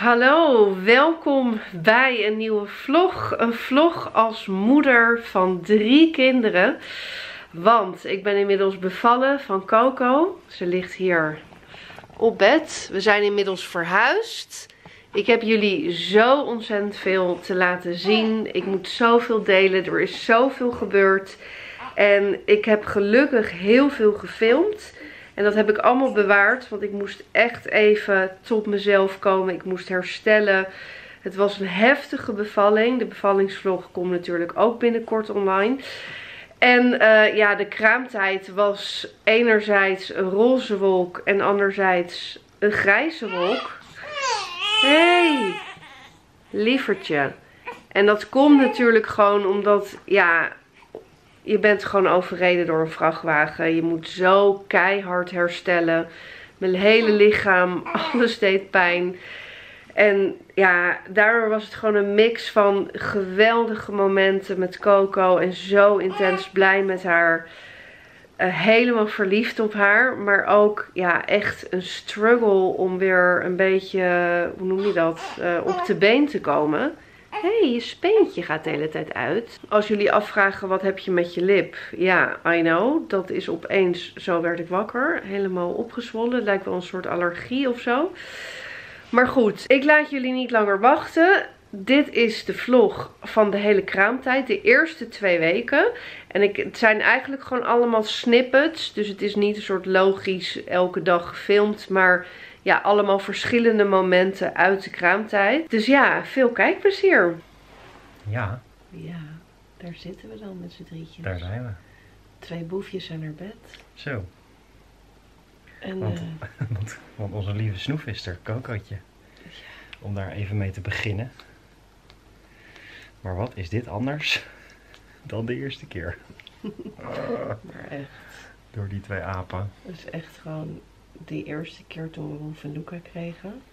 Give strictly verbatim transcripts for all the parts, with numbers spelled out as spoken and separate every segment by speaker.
Speaker 1: Hallo, welkom bij een nieuwe vlog. Een vlog als moeder van drie kinderen. Want ik ben inmiddels bevallen van Coco. Ze ligt hier op bed. We zijn inmiddels verhuisd. Ik heb jullie zo ontzettend veel te laten zien. Ik moet zoveel delen. Er is zoveel gebeurd. En ik heb gelukkig heel veel gefilmd. En dat heb ik allemaal bewaard, want ik moest echt even tot mezelf komen. Ik moest herstellen. Het was een heftige bevalling. De bevallingsvlog komt natuurlijk ook binnenkort online. En uh, ja, de kraamtijd was enerzijds een roze wolk en anderzijds een grijze wolk. Hey, lievertje. En dat komt natuurlijk gewoon omdat, ja... Je bent gewoon overreden door een vrachtwagen. Je moet zo keihard herstellen. Mijn hele lichaam, alles deed pijn. En ja, daardoor was het gewoon een mix van geweldige momenten met Coco. En zo intens blij met haar. Uh, helemaal verliefd op haar. Maar ook ja, echt een struggle om weer een beetje, hoe noem je dat, uh, op de been te komen. Hé, hey, je speentje gaat de hele tijd uit. Als jullie afvragen wat heb je met je lip. Ja, I know. Dat is opeens, zo werd ik wakker. Helemaal opgezwollen. Het lijkt wel een soort allergie of zo. Maar goed, ik laat jullie niet langer wachten. Dit is de vlog van de hele kraamtijd. De eerste twee weken. En ik, het zijn eigenlijk gewoon allemaal snippets. Dus het is niet een soort logisch elke dag gefilmd. Maar... ja, allemaal verschillende momenten uit de kraamtijd. Dus ja, veel kijkplezier.
Speaker 2: Ja.
Speaker 1: Ja, daar zitten we dan met z'n drietjes.
Speaker 2: Daar zijn we.
Speaker 1: Twee boefjes zijn naar bed.
Speaker 2: Zo.
Speaker 1: En,
Speaker 2: want,
Speaker 1: uh,
Speaker 2: want, want onze lieve snoef is er, Cocootje.
Speaker 1: Ja.
Speaker 2: Om daar even mee te beginnen. Maar wat is dit anders dan de eerste keer?
Speaker 1: Maar echt.
Speaker 2: Door die twee apen.
Speaker 1: Dat is echt gewoon... die eerste keer toen we Wolf en Luca kregen,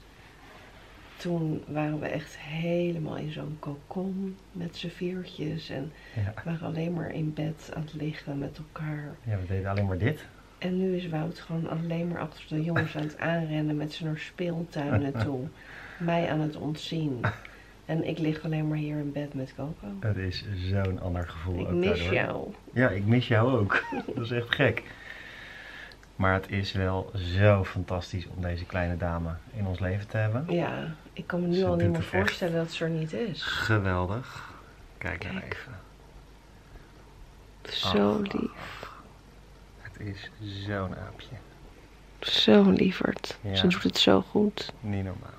Speaker 1: toen waren we echt helemaal in zo'n kokon met z'n viertjes en
Speaker 2: ja.
Speaker 1: we waren alleen maar in bed aan het liggen met elkaar.
Speaker 2: Ja, we deden alleen maar dit.
Speaker 1: En nu is Wout gewoon alleen maar achter de jongens aan het aanrennen met z'n naar speeltuinen toe, mij aan het ontzien. En ik lig alleen maar hier in bed met Coco.
Speaker 2: Het is zo'n ander gevoel.
Speaker 1: Ik
Speaker 2: ook
Speaker 1: mis
Speaker 2: daardoor.
Speaker 1: jou.
Speaker 2: Ja, ik mis jou ook. Dat is echt gek. Maar het is wel zo fantastisch om deze kleine dame in ons leven te hebben.
Speaker 1: Ja, ik kan me nu
Speaker 2: Ze
Speaker 1: al niet
Speaker 2: doet
Speaker 1: meer
Speaker 2: het
Speaker 1: voorstellen dat ze er niet is.
Speaker 2: Geweldig. Kijk nou
Speaker 1: Kijk.
Speaker 2: even.
Speaker 1: Zo
Speaker 2: Ach,
Speaker 1: lief.
Speaker 2: Het is zo'n aapje.
Speaker 1: Zo lieverd.
Speaker 2: Ja.
Speaker 1: Ze doet het zo goed.
Speaker 2: Niet normaal.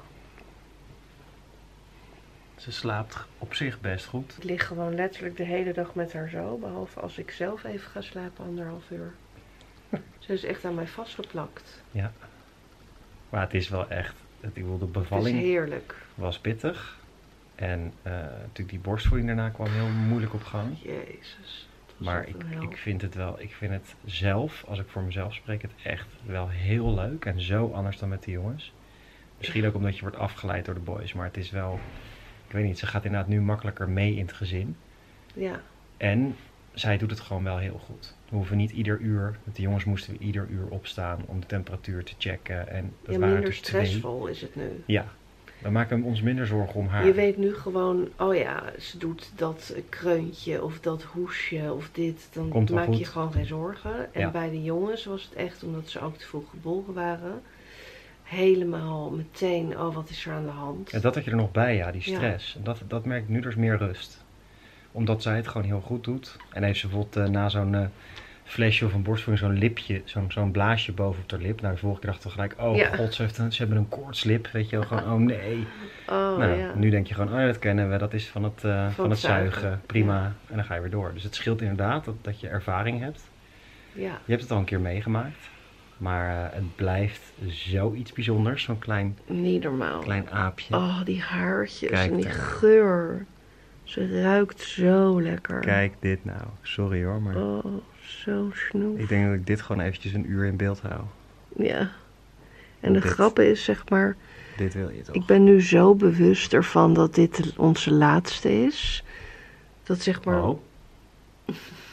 Speaker 2: Ze slaapt op zich best goed.
Speaker 1: Ik lig gewoon letterlijk de hele dag met haar zo. Behalve als ik zelf even ga slapen, anderhalf uur. Ze is echt aan mij vastgeplakt.
Speaker 2: Ja. Maar het is wel echt, ik bedoel, de
Speaker 1: Het
Speaker 2: bevalling
Speaker 1: is heerlijk.
Speaker 2: was pittig. En uh, natuurlijk die borstvoeding daarna kwam heel moeilijk op gang.
Speaker 1: Jezus.
Speaker 2: Maar ik, ik vind het wel, ik vind het zelf, als ik voor mezelf spreek, het echt wel heel leuk. En zo anders dan met de jongens. Misschien ook omdat je wordt afgeleid door de boys. Maar het is wel, ik weet niet, ze gaat inderdaad nu makkelijker mee in het gezin.
Speaker 1: Ja.
Speaker 2: En zij doet het gewoon wel heel goed. We hoeven niet ieder uur, met de jongens moesten we ieder uur opstaan om de temperatuur te checken. En dat
Speaker 1: Ja,
Speaker 2: waren
Speaker 1: minder
Speaker 2: dus twee.
Speaker 1: stressvol is het nu.
Speaker 2: Ja, we maken ons minder zorgen om haar.
Speaker 1: Je weet nu gewoon, oh ja, ze doet dat kreuntje of dat hoesje of dit. Dan
Speaker 2: Komt wel
Speaker 1: maak
Speaker 2: goed.
Speaker 1: je gewoon geen zorgen. En
Speaker 2: Ja.
Speaker 1: bij de jongens was het echt, omdat ze ook te vroeg geboren waren, helemaal meteen, oh wat is er aan de hand.
Speaker 2: En dat had je er nog bij, ja, die stress. En dat, dat merk ik nu, er is meer rust. Omdat zij het gewoon heel goed doet. En heeft ze bijvoorbeeld uh, na zo'n uh, flesje of een borstvoeding zo'n lipje, zo'n zo'n blaasje boven op haar lip. Nou, de vorige keer dacht ik gelijk, oh
Speaker 1: Ja.
Speaker 2: god, ze, heeft een, ze hebben een koortslip. Weet je wel, gewoon, oh nee.
Speaker 1: Oh
Speaker 2: nou,
Speaker 1: ja.
Speaker 2: nu denk je gewoon, oh ja, dat kennen we, dat is van het, uh, van
Speaker 1: Van
Speaker 2: het
Speaker 1: het zuigen.
Speaker 2: zuigen. Prima.
Speaker 1: Ja.
Speaker 2: En dan ga je weer door. Dus het scheelt inderdaad dat, dat je ervaring hebt.
Speaker 1: Ja.
Speaker 2: Je hebt het al een keer meegemaakt. Maar uh, het blijft zoiets bijzonders. Zo'n klein,
Speaker 1: Niet normaal.
Speaker 2: klein aapje.
Speaker 1: Oh, die haartjes
Speaker 2: Kijk
Speaker 1: en die
Speaker 2: daar.
Speaker 1: geur. Ze ruikt zo lekker.
Speaker 2: Kijk dit nou. Sorry hoor, maar
Speaker 1: Oh, zo snoef.
Speaker 2: ik denk dat ik dit gewoon eventjes een uur in beeld hou.
Speaker 1: Ja. En de
Speaker 2: Dit.
Speaker 1: grap is, zeg maar,
Speaker 2: Dit wil je toch?
Speaker 1: ik ben nu zo bewust ervan dat dit onze laatste is. Dat zeg maar...
Speaker 2: Oh.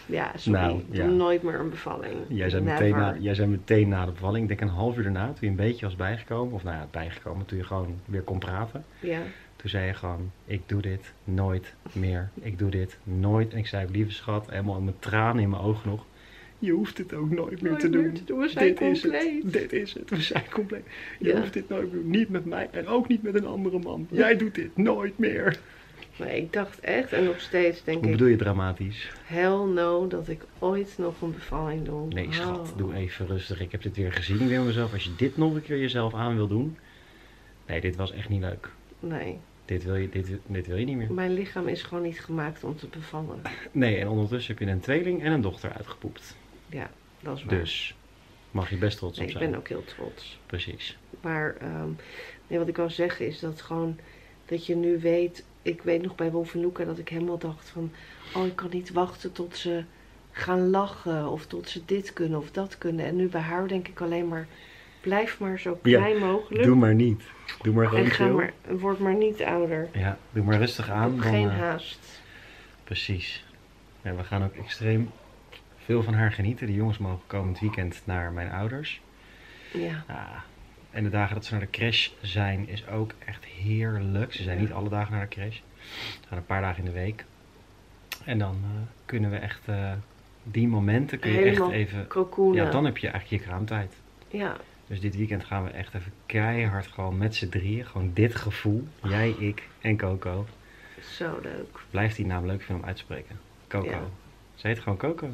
Speaker 1: Ja, sorry.
Speaker 2: Nou,
Speaker 1: Doe
Speaker 2: ja.
Speaker 1: nooit meer een bevalling.
Speaker 2: Jij zei, meteen na, jij zei meteen na de bevalling, ik denk een half uur daarna, toen je een beetje was bijgekomen, of nou ja, bijgekomen, toen je gewoon weer kon praten.
Speaker 1: Ja.
Speaker 2: Toen zei je gewoon, ik doe dit nooit meer. Ik doe dit nooit. En ik zei, lieve schat, helemaal met tranen in mijn ogen nog. Je hoeft dit ook nooit meer
Speaker 1: Nooit
Speaker 2: te
Speaker 1: meer
Speaker 2: doen.
Speaker 1: te doen, we zijn
Speaker 2: dit
Speaker 1: compleet.
Speaker 2: is het. Dit is het. We zijn compleet. Je
Speaker 1: Ja.
Speaker 2: hoeft dit nooit meer te doen. Niet met mij en ook niet met een andere man. Jij doet dit nooit meer.
Speaker 1: Maar ik dacht echt, en nog steeds denk
Speaker 2: Hoe
Speaker 1: ik,
Speaker 2: bedoel je dramatisch?
Speaker 1: hell no, dat ik ooit nog een bevalling doe.
Speaker 2: Nee, schat,
Speaker 1: Oh.
Speaker 2: doe even rustig. Ik heb dit weer gezien weer mezelf. Als je dit nog een keer jezelf aan wil doen. Nee, dit was echt niet leuk.
Speaker 1: Nee,
Speaker 2: Dit wil je, dit, dit wil je niet meer.
Speaker 1: mijn lichaam is gewoon niet gemaakt om te bevallen.
Speaker 2: Nee, en ondertussen heb je een tweeling en een dochter uitgepoept.
Speaker 1: Ja, dat is waar.
Speaker 2: Dus mag je best trots
Speaker 1: Nee,
Speaker 2: op
Speaker 1: ik
Speaker 2: zijn.
Speaker 1: ben ook heel trots.
Speaker 2: Precies.
Speaker 1: Maar ehm, nee, wat ik wil zeggen is dat gewoon, dat je nu weet, ik weet nog bij Wolf en Luca dat ik helemaal dacht van, oh ik kan niet wachten tot ze gaan lachen of tot ze dit kunnen of dat kunnen. En nu bij haar denk ik alleen maar, blijf maar zo
Speaker 2: Ja,
Speaker 1: klein mogelijk.
Speaker 2: Doe maar niet. Doe maar gewoon
Speaker 1: en ga
Speaker 2: chill.
Speaker 1: maar, word maar niet ouder.
Speaker 2: Ja, doe maar rustig aan.
Speaker 1: Ook
Speaker 2: dan,
Speaker 1: geen
Speaker 2: eh,
Speaker 1: haast.
Speaker 2: Precies. Ja, we gaan ook extreem veel van haar genieten. De jongens mogen komend weekend naar mijn ouders.
Speaker 1: Ja.
Speaker 2: Ja, en de dagen dat ze naar de crash zijn is ook echt heerlijk. Ze zijn
Speaker 1: Ja.
Speaker 2: niet alle dagen naar de crash. Ze gaan een paar dagen in de week. En dan eh, kunnen we echt, eh, die momenten kun je
Speaker 1: Helemaal
Speaker 2: echt even...
Speaker 1: Cocoonen.
Speaker 2: Ja, dan heb je eigenlijk je kraamtijd.
Speaker 1: Ja.
Speaker 2: Dus dit weekend gaan we echt even keihard gewoon met z'n drieën. Gewoon dit gevoel. Jij, ik en Coco.
Speaker 1: Zo leuk.
Speaker 2: Blijft die naam leuk vinden om uit te spreken. Coco.
Speaker 1: Ja.
Speaker 2: Ze heet gewoon Coco.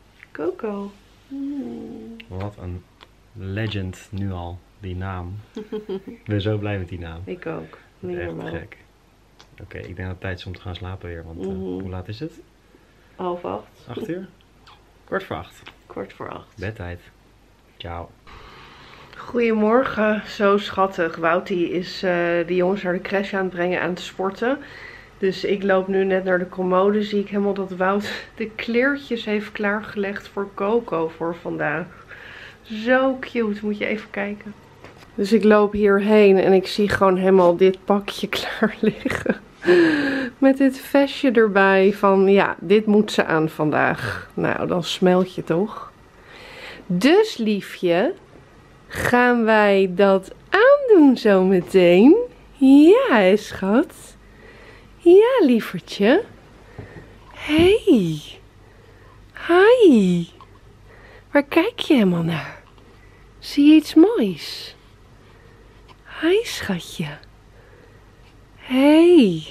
Speaker 1: Coco. Mm.
Speaker 2: Wat een legend nu al, die naam. Ik ben zo blij met die naam.
Speaker 1: Ik ook. Niet
Speaker 2: Echt
Speaker 1: normaal.
Speaker 2: gek. Oké, ik denk dat het tijd is om te gaan slapen weer. Want eh,
Speaker 1: Mhm.
Speaker 2: hoe laat is het?
Speaker 1: Half acht.
Speaker 2: Acht uur? Kwart voor acht.
Speaker 1: Kwart voor acht.
Speaker 2: Bedtijd. Ciao.
Speaker 1: Goedemorgen, zo schattig. Woutie is uh, de jongens naar de crash aan het brengen, aan het sporten. Dus ik loop nu net naar de commode. Zie ik helemaal dat Wout de kleertjes heeft klaargelegd voor Coco voor vandaag. Zo cute, moet je even kijken. Dus ik loop hierheen en ik zie gewoon helemaal dit pakje klaar liggen. Met dit vestje erbij van ja, dit moet ze aan vandaag. Nou, dan smelt je toch. Dus liefje, gaan wij dat aandoen zo meteen? Ja, hè, schat. Ja, lievertje. Hey. Hi. Waar kijk je helemaal naar? Zie je iets moois? Hi, schatje. Hey.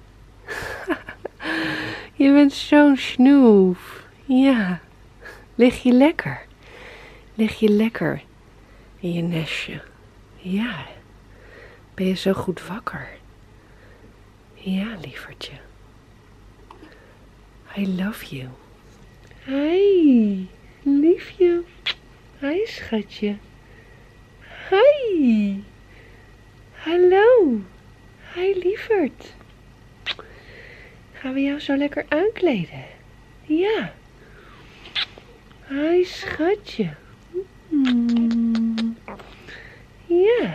Speaker 1: Je bent zo'n snoef. Ja. Lig je lekker? Lig je lekker in je nestje? Ja. Ben je zo goed wakker? Ja, lievertje. I love you. Hi, liefje. Hi, schatje. Hi. Hallo. Hi, lieverd. Gaan we jou zo lekker aankleden? Ja. Hi, schatje. Mm. Ja.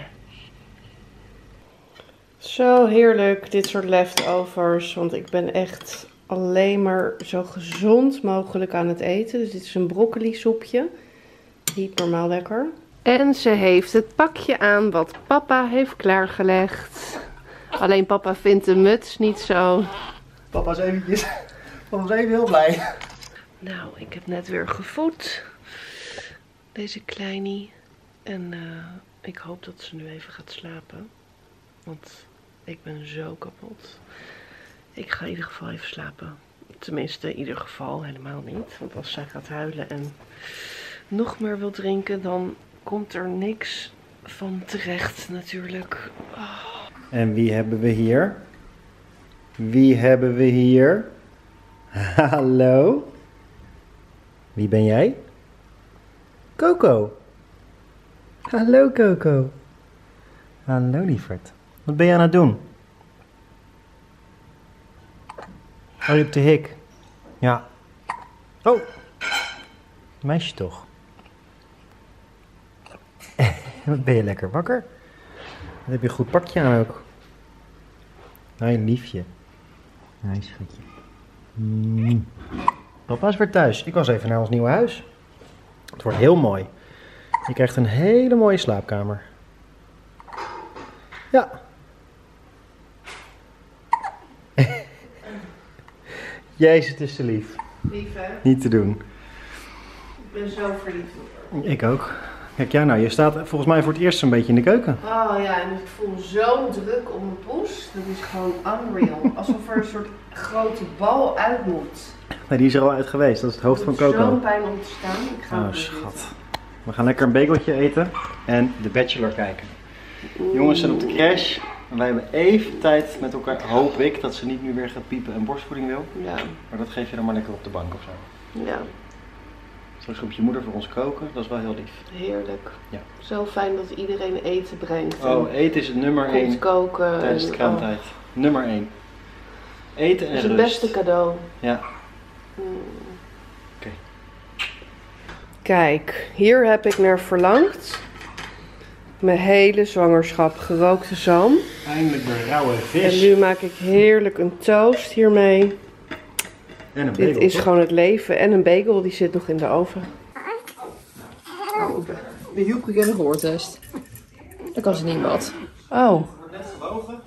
Speaker 1: Zo heerlijk, dit soort leftovers. Want ik ben echt alleen maar zo gezond mogelijk aan het eten. Dus dit is een broccoli soepje. Niet normaal lekker. En ze heeft het pakje aan wat papa heeft klaargelegd. Alleen papa vindt de muts niet zo.
Speaker 2: Papa is eventjes, papa is even heel blij.
Speaker 1: Nou, ik heb net weer gevoed. Deze kleinie. En uh, ik hoop dat ze nu even gaat slapen. Want ik ben zo kapot. Ik ga in ieder geval even slapen. Tenminste, in ieder geval helemaal niet. Want als zij gaat huilen en nog meer wil drinken, dan komt er niks van terecht natuurlijk. Oh.
Speaker 2: En wie hebben we hier? Wie hebben we hier? Hallo? Wie ben jij? Coco. Hallo Coco. Hallo lieverd. Wat ben je aan het doen? Oh, je hebt de hik. Ja. Oh. Meisje toch. Wat ben je lekker wakker? Wat heb je een goed pakje aan ook. Hoi liefje. Hoi schatje. Mm. Papa is weer thuis. Ik was even naar ons nieuwe huis. Het wordt heel mooi. Je krijgt een hele mooie slaapkamer. Ja. Jezus, het is te lief.
Speaker 1: Lief, hè?
Speaker 2: Niet te doen.
Speaker 1: Ik ben zo verliefd op haar.
Speaker 2: Ik ook. Kijk, ja, nou, je staat volgens mij voor het eerst een beetje in de keuken.
Speaker 1: Oh ja, en ik voel zo'n druk op mijn poes. Dat is gewoon unreal. Alsof er een soort grote bal uit moet.
Speaker 2: Nee, die is er al uit geweest. Dat is het hoofd van Coco.
Speaker 1: Zo'n pijn om te staan. Ik ga
Speaker 2: Oh,
Speaker 1: het
Speaker 2: schat. We gaan lekker een bageltje eten en The Bachelor kijken. Jongens zijn op de crash. En wij hebben even tijd met elkaar. Hoop ik dat ze niet nu weer gaat piepen en borstvoeding wil.
Speaker 1: Ja.
Speaker 2: Maar dat geef je dan maar lekker op de bank of zo.
Speaker 1: Ja.
Speaker 2: Straks komt je moeder voor ons koken. Dat is wel heel lief.
Speaker 1: Heerlijk.
Speaker 2: Ja.
Speaker 1: Zo fijn dat iedereen eten brengt.
Speaker 2: Oh, eten is het nummer één
Speaker 1: Komt koken.
Speaker 2: tijdens de
Speaker 1: en-
Speaker 2: kraamtijd. Nummer één. Eten en
Speaker 1: Dat
Speaker 2: rust.
Speaker 1: is het beste cadeau.
Speaker 2: Ja.
Speaker 1: Mm.
Speaker 2: Oké.
Speaker 1: Kijk, hier heb ik naar verlangd. Mijn hele zwangerschap gerookte zalm.
Speaker 2: Eindelijk weer rauwe vis.
Speaker 1: En nu maak ik heerlijk een toast hiermee.
Speaker 2: En een
Speaker 1: Dit
Speaker 2: bagel,
Speaker 1: is
Speaker 2: toch?
Speaker 1: gewoon het leven. En een bagel, die zit nog in de oven.
Speaker 3: Oh, de Joep ik een gehoortest. Dan kan ze niet in bad.
Speaker 1: Oh,
Speaker 2: Net gewogen.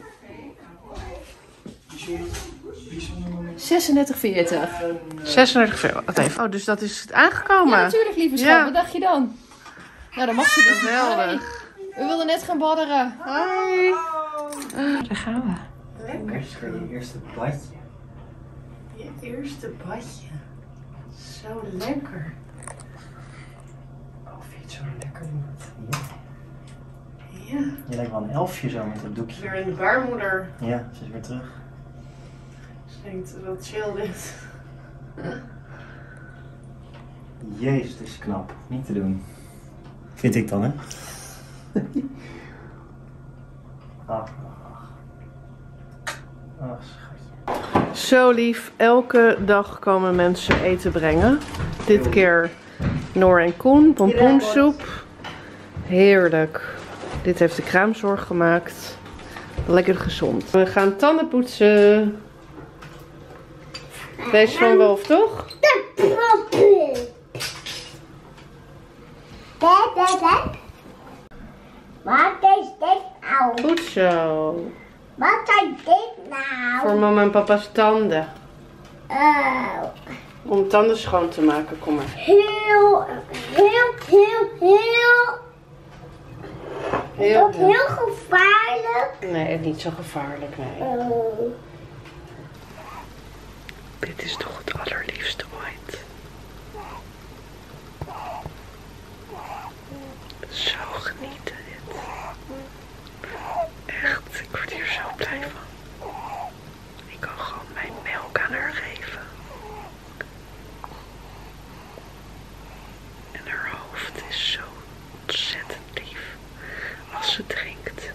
Speaker 3: zesendertig veertig.
Speaker 1: zesendertig veel. Wat even. Oh, dus dat is het aangekomen.
Speaker 3: Ja, natuurlijk, lieve schat.
Speaker 1: Ja.
Speaker 3: Wat dacht je dan? Nou, dan mag ze dus.
Speaker 1: Geweldig.
Speaker 3: Hey, we wilden net gaan badderen.
Speaker 1: Hoi.
Speaker 3: Daar gaan we.
Speaker 1: Lekker.
Speaker 2: Je eerste badje.
Speaker 1: Je eerste badje. Zo lekker.
Speaker 2: Oh, vind je het zo lekker, lieverd? Ja.
Speaker 1: Ja.
Speaker 2: Je lijkt wel een elfje zo met dat doekje.
Speaker 1: Weer in de baarmoeder.
Speaker 2: Ja, ze is weer terug.
Speaker 1: Ze denkt, wat chill dit.
Speaker 2: Jezus, het is knap. Niet te doen. Vind ik dan, hè? Ach, ach. Ach, schatje.
Speaker 1: Zo lief. Elke dag komen mensen eten brengen. Dit keer Noor en Koen. Pompoensoep. Heerlijk. Dit heeft de kraamzorg gemaakt. Lekker gezond. We gaan tanden poetsen. Deze van Wolf, toch?
Speaker 4: Wat is dit nou?
Speaker 1: Goed zo.
Speaker 4: Wat is dit nou?
Speaker 1: Voor mama en papa's tanden.
Speaker 4: Oh,
Speaker 1: Om tanden schoon te maken. Kom maar.
Speaker 4: heel, heel, heel, heel,
Speaker 1: Heel,
Speaker 4: ook heel gevaarlijk.
Speaker 1: Nee, niet zo gevaarlijk, nee.
Speaker 4: Oh.
Speaker 1: Dit is toch het allerliefste ooit. Zo genieten dit. Echt, ik word hier zo blij van. Ik kan gewoon mijn melk aan haar geven. En haar hoofd is zo ontzettend lief als ze drinkt.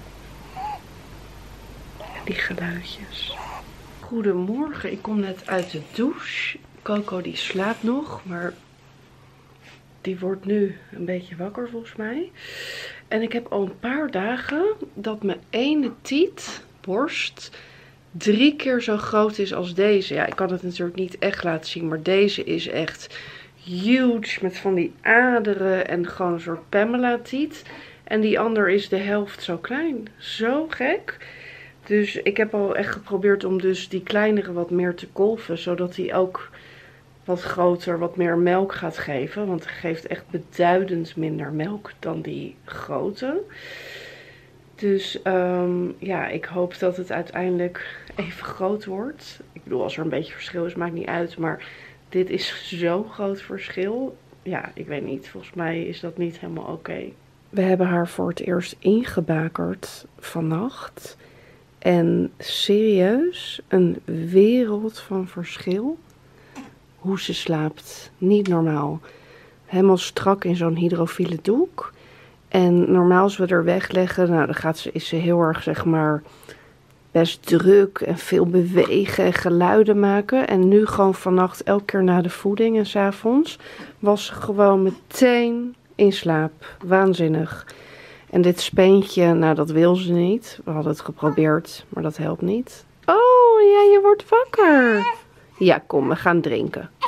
Speaker 1: En die geluidjes. Goedemorgen, ik kom net uit de douche. Coco die slaapt nog, maar die wordt nu een beetje wakker volgens mij. En ik heb al een paar dagen dat mijn ene tiet, borst, drie keer zo groot is als deze. Ja, ik kan het natuurlijk niet echt laten zien, maar deze is echt huge met van die aderen en gewoon een soort Pamela tiet. En die ander is de helft zo klein. Zo gek. Dus ik heb al echt geprobeerd om dus die kleinere wat meer te kolven. Zodat hij ook wat groter, wat meer melk gaat geven. Want hij geeft echt beduidend minder melk dan die grote. Dus um, ja, ik hoop dat het uiteindelijk even groot wordt. Ik bedoel, als er een beetje verschil is, maakt niet uit. Maar dit is zo'n groot verschil. Ja, ik weet niet. Volgens mij is dat niet helemaal oké. Okay. We hebben haar voor het eerst ingebakerd vannacht. En serieus, een wereld van verschil. Hoe ze slaapt. Niet normaal. Helemaal strak in zo'n hydrofiele doek. En normaal als we er wegleggen, nou dan gaat ze, is ze heel erg zeg maar best druk en veel bewegen en geluiden maken. En nu gewoon vannacht elke keer na de voeding en 's avonds was ze gewoon meteen in slaap. Waanzinnig. En dit speentje, nou dat wil ze niet. We hadden het geprobeerd, maar dat helpt niet. Oh ja, je wordt wakker. Ja, kom, we gaan drinken.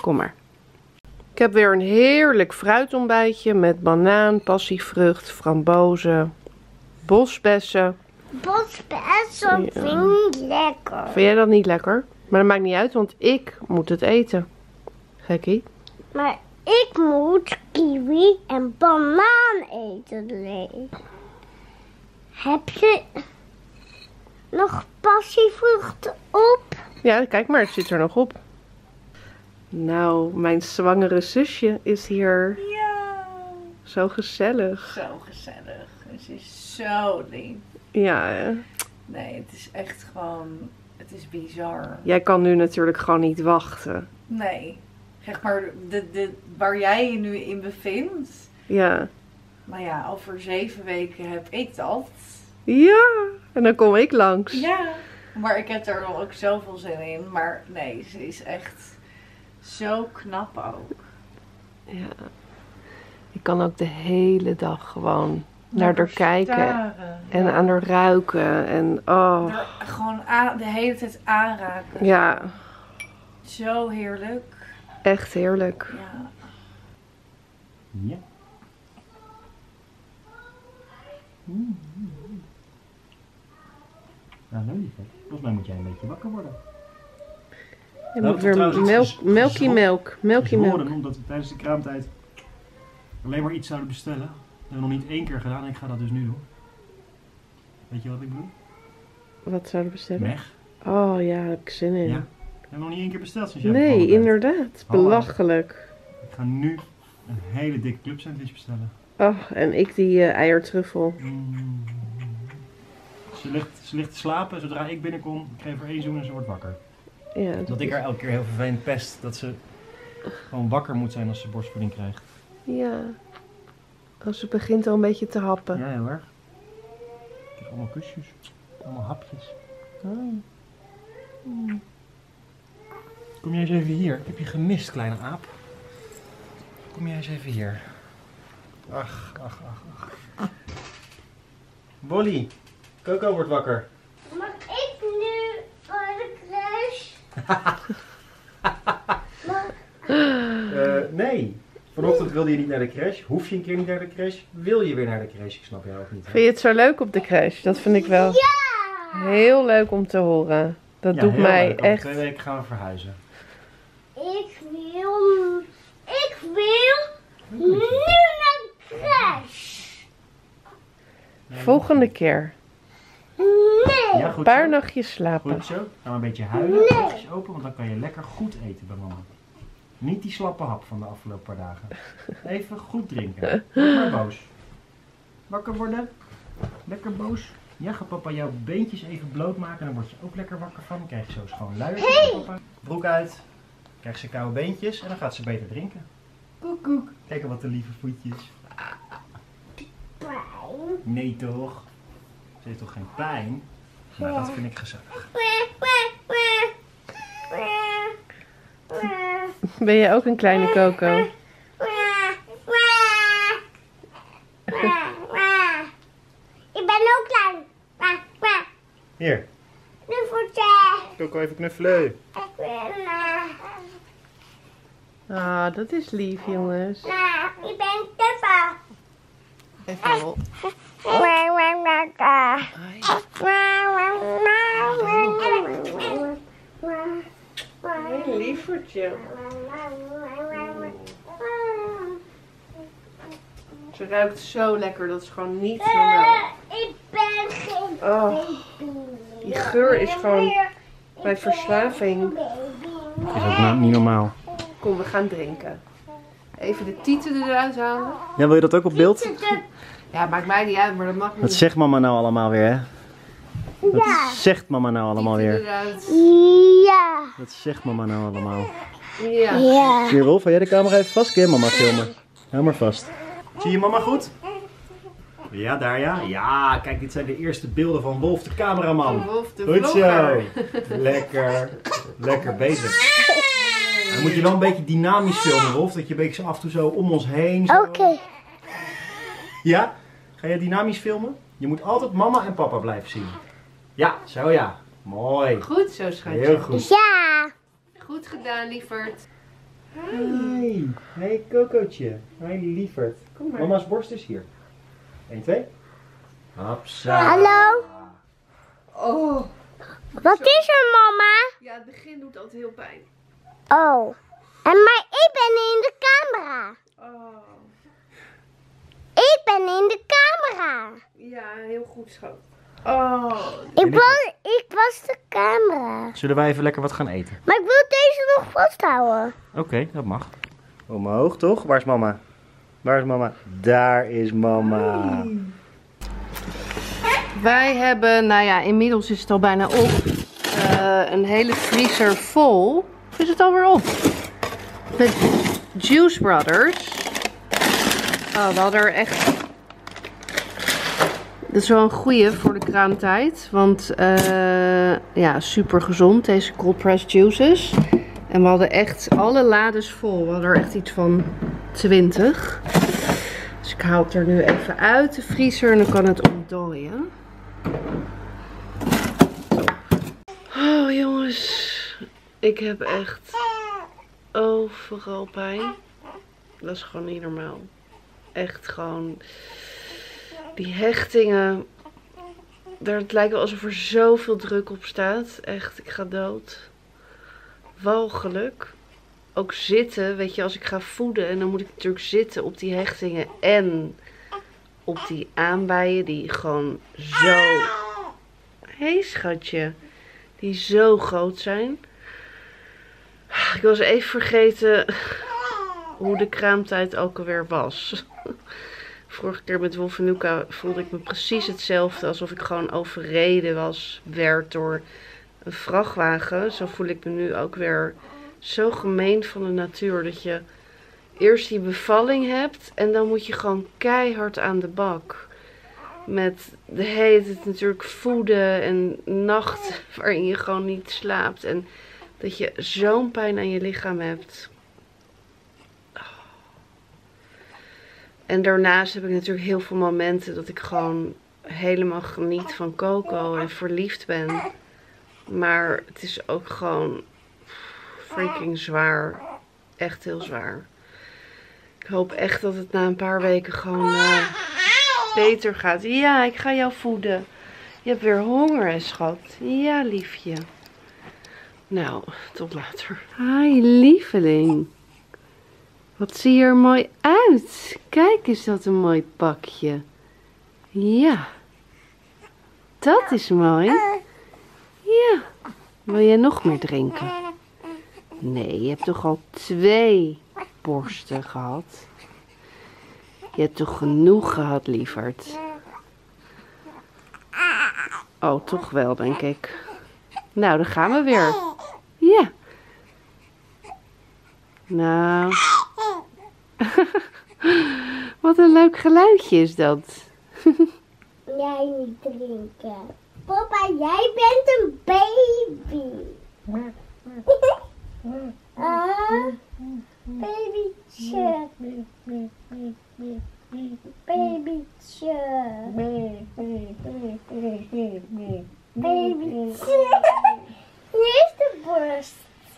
Speaker 1: Kom maar. Ik heb weer een heerlijk fruitontbijtje met banaan, passievrucht, frambozen, bosbessen.
Speaker 4: Bosbessen vind ik niet lekker.
Speaker 1: Vind jij dat niet lekker? Maar dat maakt niet uit, want ik moet het eten. Gekkie.
Speaker 4: Maar ik moet kiwi en banaan eten. Nee. Heb je nog passievruchten op?
Speaker 1: Ja, kijk maar, het zit er nog op. Nou, mijn zwangere zusje is hier.
Speaker 5: Ja,
Speaker 1: Zo gezellig.
Speaker 5: zo gezellig. Ze is zo lief.
Speaker 1: Ja, hè?
Speaker 5: Nee, het is echt gewoon, het is bizar.
Speaker 1: Jij kan nu natuurlijk gewoon niet wachten.
Speaker 5: Nee, zeg maar, de, de, waar jij je nu in bevindt.
Speaker 1: Ja.
Speaker 5: Nou ja, over zeven weken heb ik dat.
Speaker 1: Ja, en dan kom ik langs.
Speaker 5: Ja. Maar ik heb er dan ook zoveel zin in. Maar nee, ze is echt zo knap ook.
Speaker 1: Ja. Ik kan ook de hele dag gewoon naar haar kijken.
Speaker 5: Staren.
Speaker 1: En
Speaker 5: Ja.
Speaker 1: aan haar ruiken. En oh.
Speaker 5: Er gewoon aan, de hele tijd aanraken.
Speaker 1: Ja,
Speaker 5: Zo heerlijk.
Speaker 1: echt heerlijk.
Speaker 5: Ja.
Speaker 2: Ja. Mm. Nou, nou lieverd. Volgens mij moet jij een beetje wakker worden.
Speaker 1: Je
Speaker 2: Nou,
Speaker 1: moet weer
Speaker 2: trouwens iets
Speaker 1: melk,
Speaker 2: gez-
Speaker 1: melky
Speaker 2: gezond-
Speaker 1: melk. Melky melk.
Speaker 2: Gezworen, omdat we tijdens de kraamtijd alleen maar iets zouden bestellen. Dat hebben we nog niet één keer gedaan en ik ga dat dus nu doen. Weet je wat ik bedoel?
Speaker 1: Wat zouden we bestellen?
Speaker 2: Meg.
Speaker 1: Oh ja, daar heb ik zin in.
Speaker 2: Ja. We hebben nog niet één keer besteld sinds jij
Speaker 1: Nee,
Speaker 2: bevallen bent.
Speaker 1: inderdaad.
Speaker 2: Oh,
Speaker 1: Belachelijk.
Speaker 2: Ik ga nu een hele dikke clubsandwich bestellen.
Speaker 1: Oh, en ik die uh, eiertruffel.
Speaker 2: Mm. Ze, ligt, ze ligt te slapen. Zodra ik binnenkom, ik geef haar één zoen en ze wordt wakker.
Speaker 1: Ja,
Speaker 2: Dat ik haar elke keer heel vervelend pest. Dat ze gewoon wakker moet zijn als ze borstvoeding krijgt.
Speaker 1: Ja. Als ze begint al een beetje te happen.
Speaker 2: Ja, heel erg. Ik krijg allemaal kusjes. Allemaal hapjes. Mm. Kom jij eens even hier. Ik heb je gemist, kleine aap. Kom jij eens even hier. Ach, ach, ach, ach. Bolly, Coco wordt wakker.
Speaker 4: Mag ik nu naar de crash?
Speaker 2: Uh, nee. Vanochtend wilde je niet naar de crash. Hoef je een keer niet naar de crash? Wil je weer naar de crash? Ik snap jou ook niet. Hè?
Speaker 1: Vind je het zo leuk op de crash? Dat vind ik wel
Speaker 4: Ja!
Speaker 1: heel leuk om te horen. Dat
Speaker 2: Ja,
Speaker 1: doet
Speaker 2: heel
Speaker 1: mij
Speaker 2: leuk. Over
Speaker 1: echt...
Speaker 2: twee weken gaan we verhuizen.
Speaker 4: Ik wil... Ik wil nu naar de crash.
Speaker 1: Volgende keer.
Speaker 4: Nee.
Speaker 2: Ja,
Speaker 1: Een
Speaker 2: goed
Speaker 1: paar
Speaker 2: zo.
Speaker 1: nachtjes slapen.
Speaker 2: Goed zo. Gaan we een beetje huilen. Oogjes open, want dan kan je lekker goed eten bij mama. Niet die slappe hap van de afgelopen paar dagen. Even goed drinken. Word maar boos. Wakker worden. Lekker boos. Ja, gaat papa jouw beentjes even bloot maken. Dan word je ook lekker wakker van. Dan krijg je zo schoon luier. Papa. Broek uit. Krijgt ze koude beentjes. En dan gaat ze beter drinken. Koek koek. Kijk wat de lieve voetjes. Nee toch? Ze heeft toch geen pijn? Nou, dat vind ik gezellig.
Speaker 1: Ben je ook een kleine Coco?
Speaker 4: Ik ben ook klein.
Speaker 2: Hier.
Speaker 4: Nu voor je.
Speaker 2: Coco even knuffelen.
Speaker 4: Ik wil naar.
Speaker 1: Ah, dat is lief, jongens.
Speaker 4: Nou, ik ben Tuffa.
Speaker 1: Even op. Een lievertje. Ze ruikt zo lekker, dat is gewoon niet normaal.
Speaker 4: Ik ben geen
Speaker 1: Oh,
Speaker 4: baby.
Speaker 1: die geur is gewoon bij verslaving.
Speaker 2: Is ook nou niet normaal.
Speaker 1: Kom, we gaan drinken. Even de tieten eruit halen.
Speaker 2: Ja, wil je dat ook op beeld?
Speaker 1: Ja, maakt mij niet uit, maar dat mag niet.
Speaker 2: Wat zegt mama nou allemaal weer, hè? Wat
Speaker 4: Ja.
Speaker 2: zegt mama nou allemaal
Speaker 1: Tieten
Speaker 2: weer?
Speaker 1: eruit.
Speaker 4: Ja.
Speaker 2: Wat zegt mama nou allemaal?
Speaker 1: Ja.
Speaker 4: Ja.
Speaker 2: Hier Rolf, wil jij de camera even vast? Kun je mama filmen? Hou maar vast. Zie je mama goed? Ja, daar ja. Ja, kijk, dit zijn de eerste beelden van Wolf, de cameraman.
Speaker 1: Wolf de
Speaker 2: Goed zo.
Speaker 1: vlogger.
Speaker 2: Lekker. Lekker bezig. Dan moet je wel een beetje dynamisch filmen, Wolf. Dat je een beetje zo af en toe zo om ons heen. zo-
Speaker 4: Oké.
Speaker 2: Ja? Ga je dynamisch filmen? Je moet altijd mama en papa blijven zien. Ja, zo ja. Mooi.
Speaker 1: Goed zo, schatje.
Speaker 2: Heel goed.
Speaker 4: Ja.
Speaker 1: Goed gedaan, lieverd.
Speaker 2: Hi. Hey Cocootje. Hi lieverd.
Speaker 1: Kom maar.
Speaker 2: Mama's borst is hier. één, twee. Hapsa.
Speaker 4: Hallo?
Speaker 1: Oh.
Speaker 4: Wat is er, mama?
Speaker 1: Ja, het begin doet altijd heel pijn.
Speaker 4: Oh. En maar ik ben in de camera.
Speaker 1: Oh.
Speaker 4: Ik ben in de camera.
Speaker 1: Ja, heel goed schat. Oh.
Speaker 4: Ik was, ik was de camera.
Speaker 2: Zullen wij even lekker wat gaan eten?
Speaker 4: Maar ik wil deze nog vasthouden.
Speaker 2: Oké, okay, dat mag. Omhoog toch? Waar is mama? Waar is mama? Daar is mama.
Speaker 1: Wij hebben, nou ja, inmiddels is het al bijna op. Uh, een hele vriezer vol. Of is het alweer op? Met Juice Brothers. Oh, we hadden er echt... Dat is wel een goeie voor de kraamtijd. Want uh, ja, super gezond deze cold pressed juices. En we hadden echt alle lades vol. We hadden er echt iets van twintig. Dus ik haal het er nu even uit de vriezer en dan kan het ontdooien. Oh jongens, ik heb echt overal pijn. Dat is gewoon niet normaal. Echt gewoon... Die hechtingen, daar, het lijkt wel alsof er zoveel druk op staat. Echt, ik ga dood. Walgelijk. Ook zitten, weet je, als ik ga voeden. En dan moet ik natuurlijk zitten op die hechtingen. En op die aanbijen die gewoon zo... Hé hey, schatje. Die zo groot zijn. Ik was even vergeten hoe de kraamtijd ook alweer was. Vorige keer met Wolf en Luca voelde ik me precies hetzelfde. Alsof ik gewoon overreden was, werd door een vrachtwagen. Zo voel ik me nu ook weer zo gemeen van de natuur. Dat je eerst die bevalling hebt en dan moet je gewoon keihard aan de bak. Met de hele tijd natuurlijk voeden en nachten waarin je gewoon niet slaapt. En dat je zo'n pijn aan je lichaam hebt. En daarnaast heb ik natuurlijk heel veel momenten dat ik gewoon helemaal geniet van Coco en verliefd ben. Maar het is ook gewoon freaking zwaar. Echt heel zwaar. Ik hoop echt dat het na een paar weken gewoon uh, beter gaat. Ja, ik ga jou voeden. Je hebt weer honger, hè, schat. Ja, liefje. Nou, tot later. Hi, lieveling. Wat zie je er mooi uit. Kijk, is dat een mooi pakje. Ja. Dat is mooi. Ja. Wil jij nog meer drinken? Nee, je hebt toch al twee borsten gehad? Je hebt toch genoeg gehad, lieverd? Oh, toch wel, denk ik. Nou, dan gaan we weer. Ja. Nou... Wat een leuk geluidje is dat.
Speaker 4: Jij niet drinken. Papa, jij bent een baby. Ah, babytje. Babytje. Babytje. Hier is de borst.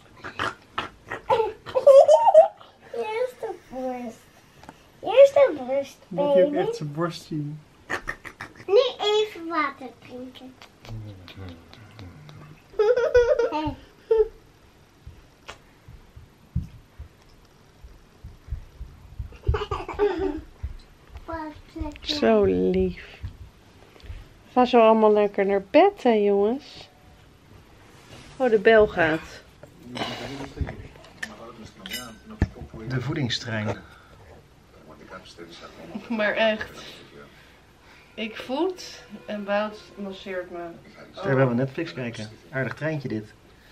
Speaker 4: Hier is de borst. Hier is de borst, baby.
Speaker 2: Je hebt echt zijn borst zien.
Speaker 4: Nu even water drinken. Hey.
Speaker 1: Zo lief. Ga zo allemaal lekker naar bed, hè jongens. Oh, de bel gaat.
Speaker 2: De voedingstrein.
Speaker 1: Maar echt. Ik voed en Wout masseert me.
Speaker 2: Oh. Daar hebben we Netflix kijken. Aardig treintje dit.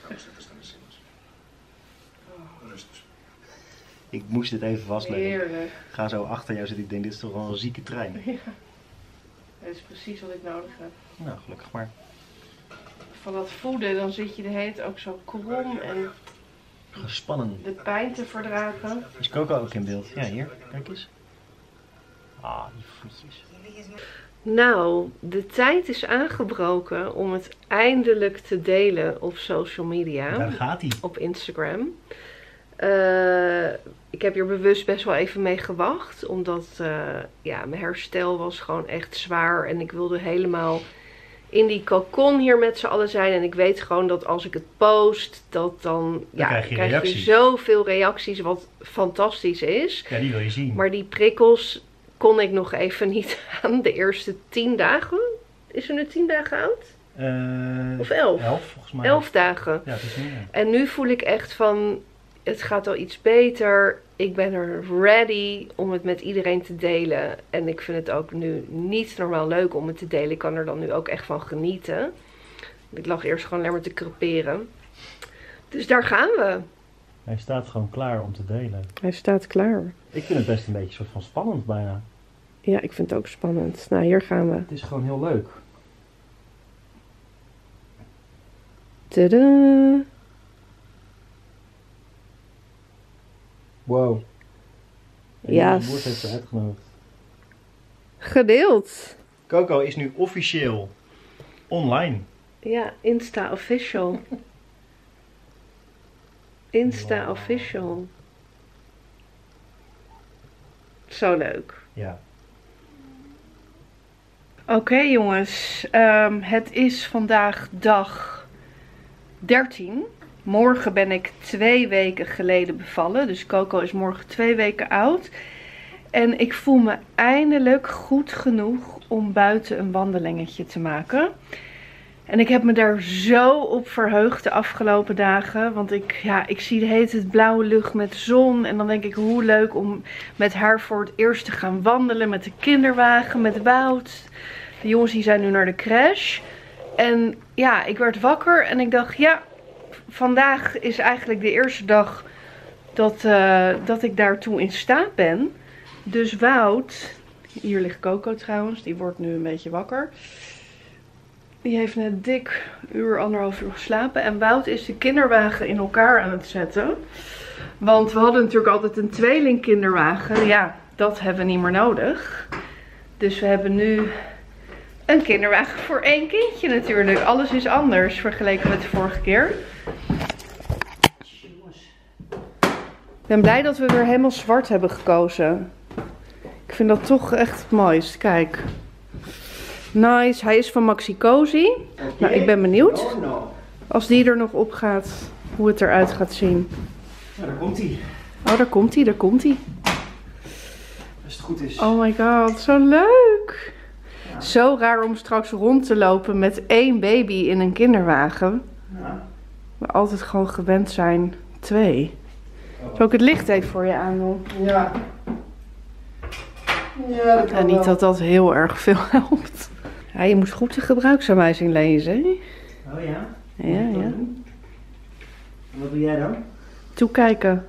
Speaker 2: Ik moest dit even vastleggen.
Speaker 1: Heerlijk.
Speaker 2: Ik ga zo achter jou zitten. Ik denk, dit is toch wel een zieke trein.
Speaker 1: Ja. Dat is precies wat ik nodig heb.
Speaker 2: Nou, gelukkig maar.
Speaker 1: Van dat voeden, dan zit je de hele tijd ook zo krom en
Speaker 2: gespannen.
Speaker 1: De pijn te verdragen.
Speaker 2: Is Coco ook in beeld? Ja, hier. Kijk eens. Ah, die voetjes.
Speaker 1: Nou, de tijd is aangebroken om het eindelijk te delen op social media.
Speaker 2: Daar gaat hij.
Speaker 1: Op Instagram. Uh, ik heb hier bewust best wel even mee gewacht. Omdat uh, ja, mijn herstel was gewoon echt zwaar. En ik wilde helemaal in die cocon hier met z'n allen zijn. En ik weet gewoon dat als ik het post, dat dan, dan ja,
Speaker 2: krijg je,
Speaker 1: krijg je zoveel reacties. Wat fantastisch is.
Speaker 2: Ja, die wil je zien.
Speaker 1: Maar die prikkels kon ik nog even niet aan de eerste tien dagen. Is ze nu tien dagen oud?
Speaker 2: Uh,
Speaker 1: of elf?
Speaker 2: Elf, volgens mij.
Speaker 1: Elf dagen.
Speaker 2: Ja, het is meer.
Speaker 1: En nu voel ik echt van, het gaat al iets beter. Ik ben er ready om het met iedereen te delen. En ik vind het ook nu niet normaal leuk om het te delen. Ik kan er dan nu ook echt van genieten. Ik lag eerst gewoon alleen maar te creperen. Dus daar gaan we.
Speaker 2: Hij staat gewoon klaar om te delen.
Speaker 1: Hij staat klaar.
Speaker 2: Ik vind het best een beetje soort van spannend bijna.
Speaker 1: Ja, ik vind het ook spannend. Nou, hier gaan we.
Speaker 2: Het is gewoon heel leuk.
Speaker 1: Tadaa!
Speaker 2: Wow.
Speaker 1: Ja.
Speaker 2: Yes. Woord heeft ze uitgenodigd.
Speaker 1: Gedeeld.
Speaker 2: Coco is nu officieel online.
Speaker 1: Ja, Insta official. Insta
Speaker 2: Wow.
Speaker 1: official. Zo leuk.
Speaker 2: Ja.
Speaker 5: Oké okay, jongens, um, het is vandaag dag dertien. Morgen ben ik twee weken geleden bevallen. Dus Coco is morgen twee weken oud. En ik voel me eindelijk goed genoeg om buiten een wandelingetje te maken. En ik heb me daar zo op verheugd de afgelopen dagen. Want ik, ja, ik zie de hele tijd blauwe lucht met zon. En dan denk ik hoe leuk om met haar voor het eerst te gaan wandelen. Met de kinderwagen, met Wout. De jongens die zijn nu naar de crash. En ja, ik werd wakker en ik dacht ja, vandaag is eigenlijk de eerste dag dat, uh, dat ik daartoe in staat ben. Dus Wout, hier ligt Coco trouwens, die wordt nu een beetje wakker. Die heeft net dik uur, anderhalf uur geslapen. En Wout is de kinderwagen in elkaar aan het zetten. Want we hadden natuurlijk altijd een tweeling kinderwagen. Ja, dat hebben we niet meer nodig. Dus we hebben nu een kinderwagen voor één kindje natuurlijk. Alles is anders vergeleken met de vorige keer. Ik ben blij dat we weer helemaal zwart hebben gekozen. Ik vind dat toch echt het mooist. Kijk. Nice. Hij is van Maxi Cosi. Okay. Nou, ik ben benieuwd. Als die er nog op gaat, hoe het eruit gaat zien.
Speaker 2: Ja, daar komt hij.
Speaker 1: Oh, daar komt hij. Daar komt hij.
Speaker 2: Als het goed is.
Speaker 1: Oh my god, zo leuk. Ja. Zo raar om straks rond te lopen met één baby in een kinderwagen. Ja. We altijd gewoon gewend zijn twee. Oh. Zal ik het licht even voor je aandoen?
Speaker 2: Ja. Ja, dat kan
Speaker 1: en niet
Speaker 2: wel.
Speaker 1: dat dat heel erg veel helpt. Ja, je moet goed de gebruiksaanwijzing lezen.
Speaker 2: Oh ja?
Speaker 1: Ja, ja.
Speaker 2: Wat doe jij dan?
Speaker 1: Toekijken.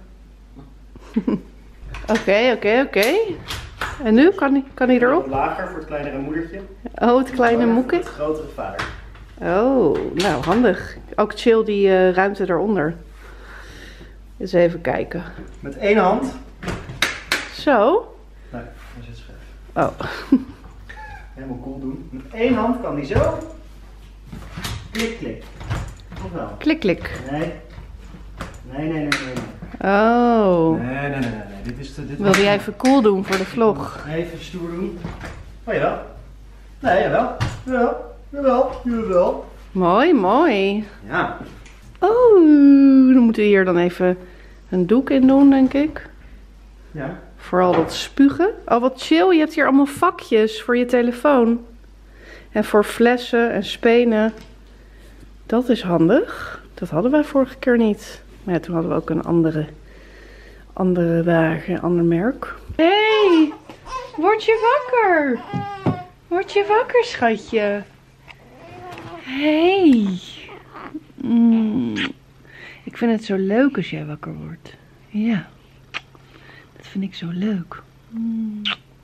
Speaker 1: Oké, oké, oké. En nu? Kan hij, kan hij erop?
Speaker 2: Lager voor het kleinere moedertje.
Speaker 1: Oh, het kleine moeke.
Speaker 2: Het grotere vader.
Speaker 1: Oh, nou handig. Ook chill die uh, ruimte daaronder. Eens even kijken.
Speaker 2: Met één hand.
Speaker 1: Zo.
Speaker 2: Nee, dat zit scheef.
Speaker 1: Oh.
Speaker 2: Helemaal cool doen. Met één hand kan die zo. Klik, klik. Of wel?
Speaker 1: Klik, klik.
Speaker 2: Nee. Nee, nee, nee, nee. nee.
Speaker 1: Oh.
Speaker 2: Nee, nee, nee, nee. nee. Dit is de, dit
Speaker 1: Wilde jij even cool doen voor de vlog?
Speaker 2: Even stoer doen. Oh jawel. Nee, jawel. Jawel. Jawel. Jawel.
Speaker 1: Mooi, mooi.
Speaker 2: Ja.
Speaker 1: Oh, dan moeten we hier dan even een doek in doen, denk ik.
Speaker 2: Ja.
Speaker 1: Vooral dat spugen. Oh, wat chill. Je hebt hier allemaal vakjes voor je telefoon. En voor flessen en spenen. Dat is handig. Dat hadden wij vorige keer niet. Maar ja, toen hadden we ook een andere, andere wagen, een ander merk. Hé, hey, word je wakker? Word je wakker, schatje? Hé. Hey. Mm. Ik vind het zo leuk als jij wakker wordt. Ja. Dat vind ik zo leuk. Mm.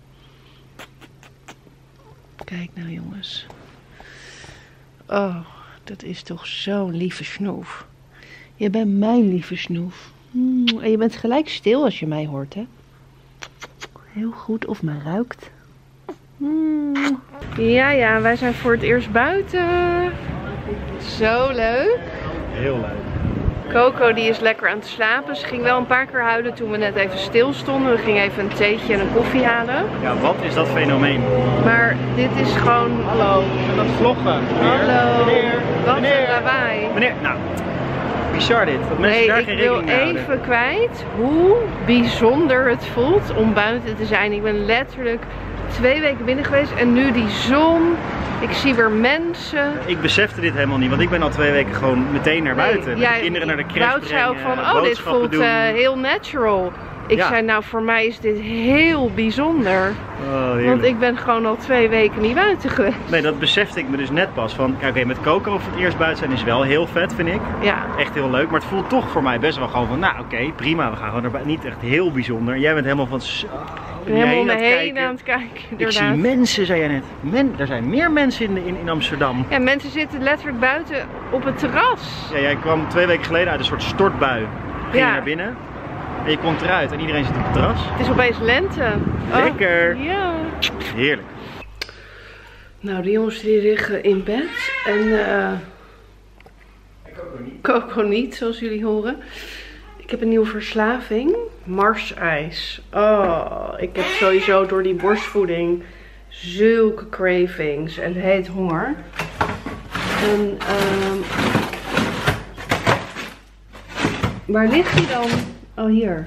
Speaker 1: Kijk nou jongens. Oh, dat is toch zo'n lieve snoef. Je bent mijn lieve snoef. Mm. En je bent gelijk stil als je mij hoort, hè. Heel goed, of mij ruikt. Mm. Ja, ja, wij zijn voor het eerst buiten. Zo leuk.
Speaker 2: Heel leuk.
Speaker 1: Coco die is lekker aan het slapen. Ze ging wel een paar keer huilen toen we net even stil stonden. We gingen even een theetje en een koffie halen.
Speaker 2: Ja, wat is dat fenomeen?
Speaker 1: Maar dit is gewoon...
Speaker 2: Hallo, en dat vloggen.
Speaker 1: Hallo.
Speaker 2: Meneer.
Speaker 1: Wat
Speaker 2: Meneer.
Speaker 1: een lawaai.
Speaker 2: Meneer, nou, bizar dit. Dat mensen
Speaker 1: Nee,
Speaker 2: daar
Speaker 1: ik
Speaker 2: geen
Speaker 1: wil
Speaker 2: rekening mee houden.
Speaker 1: even kwijt hoe bijzonder het voelt om buiten te zijn. Ik ben letterlijk twee weken binnen geweest en nu die zon. Ik zie weer mensen.
Speaker 2: Ik besefte dit helemaal niet, want ik ben al twee weken gewoon meteen naar buiten. Met
Speaker 1: ja,
Speaker 2: de kinderen naar de crash
Speaker 1: Wout zei ook
Speaker 2: brengen,
Speaker 1: van, oh dit
Speaker 2: boodschappen
Speaker 1: voelt
Speaker 2: doen.
Speaker 1: uh, heel natural. Ik
Speaker 2: Ja.
Speaker 1: zei, nou voor mij is dit heel bijzonder.
Speaker 2: Oh, heerlijk.
Speaker 1: Want ik ben gewoon al twee weken niet buiten geweest.
Speaker 2: Nee, dat besefte ik me dus net pas. Van, oké, met Coco voor het eerst buiten zijn is wel heel vet, vind ik.
Speaker 1: Ja.
Speaker 2: Echt heel leuk, maar het voelt toch voor mij best wel gewoon van, nou oké, prima, we gaan gewoon erbij. Niet echt heel bijzonder. Jij bent helemaal van, zo,
Speaker 1: Ik ben helemaal om me heen aan het kijken,
Speaker 2: Ik
Speaker 1: inderdaad.
Speaker 2: zie mensen, zei jij net. Men, er zijn meer mensen in, in, in Amsterdam.
Speaker 1: Ja, mensen zitten letterlijk buiten op het terras.
Speaker 2: Ja, jij kwam twee weken geleden uit een soort stortbui. Ging
Speaker 1: Ja.
Speaker 2: je naar binnen en je komt eruit en iedereen zit op het terras.
Speaker 1: Het is opeens lente. Oh,
Speaker 2: Lekker.
Speaker 1: ja.
Speaker 2: Heerlijk.
Speaker 1: Nou, de jongens die liggen in bed. En eh Coco niet, zoals jullie horen. Ik heb een nieuwe verslaving. Marsijs. Oh, ik heb sowieso door die borstvoeding zulke cravings. En heet honger. En um, waar ligt die dan? Oh, hier.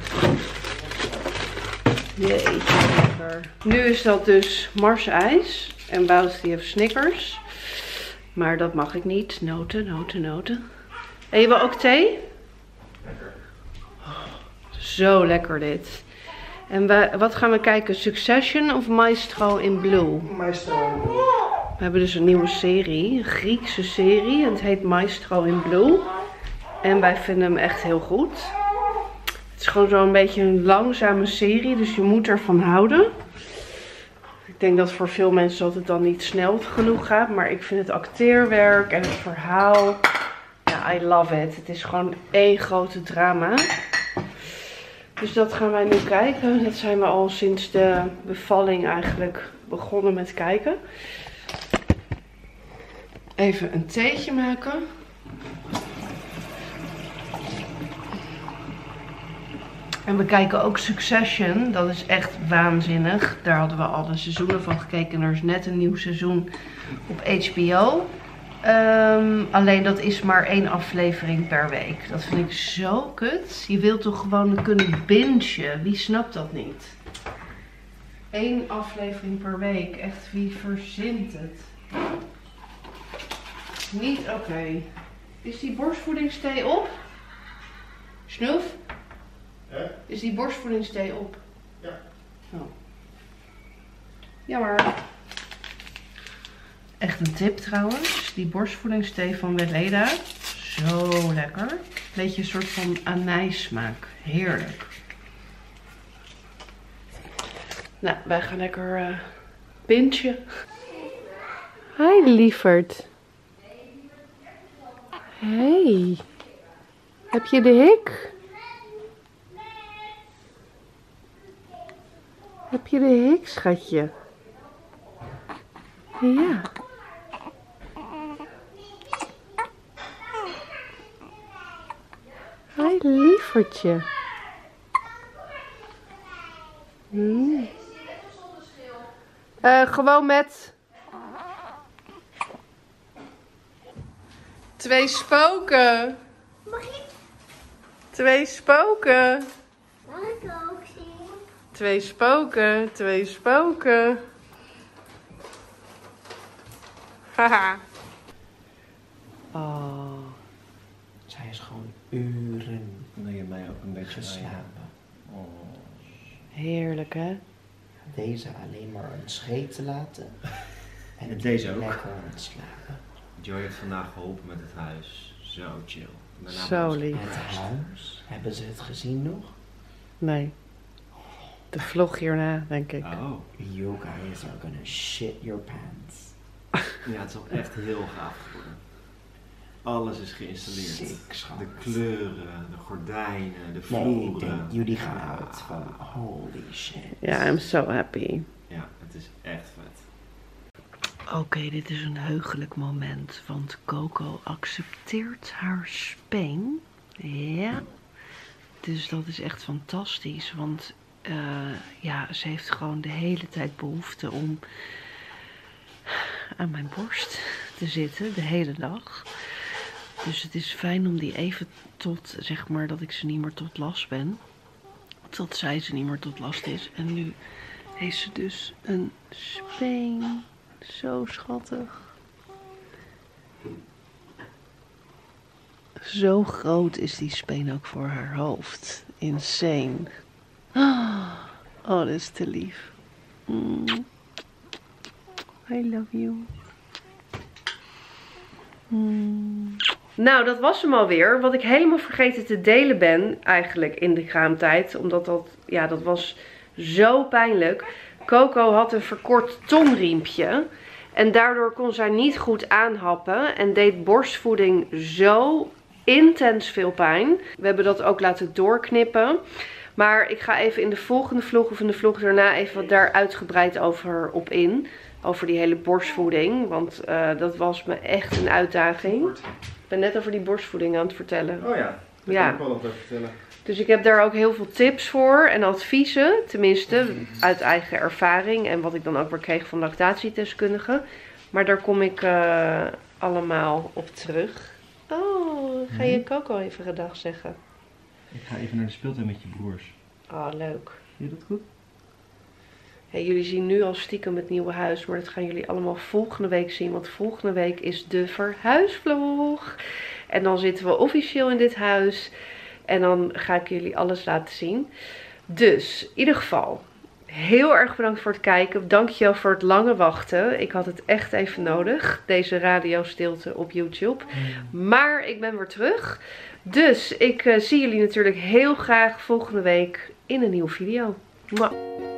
Speaker 1: Jeetje, lekker. Nu is dat dus Marsijs. En Wout die heeft Snickers. Maar dat mag ik niet. Noten, noten, noten. En je wil ook thee?
Speaker 2: Lekker.
Speaker 1: Oh, zo lekker dit. En we, wat gaan we kijken? Succession of Maestro in Blue?
Speaker 2: Maestro.
Speaker 1: We hebben dus een nieuwe serie. Een Griekse serie. En het heet Maestro in Blue. En wij vinden hem echt heel goed. Het is gewoon zo'n beetje een langzame serie. Dus je moet ervan houden. Ik denk dat voor veel mensen dat het dan niet snel genoeg gaat. Maar ik vind het acteerwerk en het verhaal. Ja, I love it. Het is gewoon één grote drama. Dus dat gaan wij nu kijken. Dat zijn we al sinds de bevalling eigenlijk begonnen met kijken. Even een theetje maken. En we kijken ook Succession. Dat is echt waanzinnig. Daar hadden we al de seizoenen van gekeken. Er is net een nieuw seizoen op H B O. Um, alleen dat is maar één aflevering per week. Dat vind ik zo kut. Je wilt toch gewoon kunnen bingen. Wie snapt dat niet? Eén aflevering per week. Echt, wie verzint het? Niet oké. Okay. Is die borstvoedingsthee op? Snoef?
Speaker 2: Ja?
Speaker 1: Is die borstvoedingsthee op?
Speaker 2: Ja.
Speaker 1: Oh. Jammer. Echt een tip trouwens. Die borstvoedingsthee van Weleda. Zo lekker. Beetje een soort van anijssmaak. Heerlijk. Nou, wij gaan lekker uh, pintje. Hi lieverd. Hey. Heb je de hik? Heb je de hik, schatje? Ja. Hi, lievertje. Hmm. Uh, gewoon met... Twee spoken.
Speaker 4: Mag ik?
Speaker 1: Twee spoken.
Speaker 4: Mag ik ook zien?
Speaker 1: Twee spoken. Twee spoken. Haha. Oh.
Speaker 6: Zij is gewoon uren
Speaker 2: Wil je mij ook een beetje
Speaker 6: geslapen.
Speaker 2: Oh.
Speaker 1: Heerlijk, hè?
Speaker 6: Deze alleen maar een scheet te laten. En
Speaker 2: Deze ook.
Speaker 6: lekker aan het slapen.
Speaker 7: Joy heeft vandaag geholpen met het huis. Zo chill. Daarna
Speaker 1: Zo
Speaker 7: was-
Speaker 1: lief.
Speaker 6: Het huis, hebben ze het gezien nog?
Speaker 1: Nee. De vlog hierna, denk ik.
Speaker 7: Oh.
Speaker 6: You guys are gonna shit your pants.
Speaker 7: Ja, het is ook echt heel gaaf geworden. Alles is geïnstalleerd.
Speaker 6: Sick, schat.
Speaker 7: De kleuren, de gordijnen, de
Speaker 6: Nee, ik
Speaker 7: vloeren.
Speaker 6: denk, jullie gaan uit van holy shit.
Speaker 1: Ja, I'm so happy.
Speaker 7: Ja, het is echt vet.
Speaker 1: Oké, okay, dit is een heugelijk moment, want Coco accepteert haar speen. Ja. Dus dat is echt fantastisch. Want uh, ja, ze heeft gewoon de hele tijd behoefte om aan mijn borst te zitten. De hele dag. Dus het is fijn om die even tot, zeg maar, dat ik ze niet meer tot last ben. Tot zij ze niet meer tot last is. En nu heeft ze dus een speen. Zo schattig. Zo groot is die speen ook voor haar hoofd. Insane. Oh, dat is te lief. Mm. I love you. Mm. Nou, dat was hem alweer. Wat ik helemaal vergeten te delen ben eigenlijk in de kraamtijd. Omdat dat, ja, dat was zo pijnlijk. Coco had een verkort tongriempje. En daardoor kon zij niet goed aanhappen. En deed borstvoeding zo intens veel pijn. We hebben dat ook laten doorknippen. Maar ik ga even in de volgende vlog of in de vlog daarna even wat daar uitgebreid over op in. Over die hele borstvoeding. Want uh, dat was me echt een uitdaging. Ik ben net over die borstvoeding aan het vertellen.
Speaker 7: Oh ja, dat
Speaker 1: ja.
Speaker 7: kan ik wel nog even vertellen.
Speaker 1: Dus ik heb daar ook heel veel tips voor en adviezen. Tenminste, uit eigen ervaring. En wat ik dan ook weer kreeg van lactatiedeskundigen. Maar daar kom ik uh, allemaal op terug. Oh, ga je Coco even gedag zeggen?
Speaker 7: Ik ga even naar de speeltuin met je broers.
Speaker 1: Oh, leuk.
Speaker 7: Vind je dat goed?
Speaker 1: Hey, jullie zien nu al stiekem het nieuwe huis, maar dat gaan jullie allemaal volgende week zien. Want volgende week is de verhuisvlog. En dan zitten we officieel in dit huis. En dan ga ik jullie alles laten zien. Dus, in ieder geval, heel erg bedankt voor het kijken. Dankjewel voor het lange wachten. Ik had het echt even nodig, deze radiostilte op YouTube. Maar ik ben weer terug. Dus ik uh, zie jullie natuurlijk heel graag volgende week in een nieuwe video. Mwah.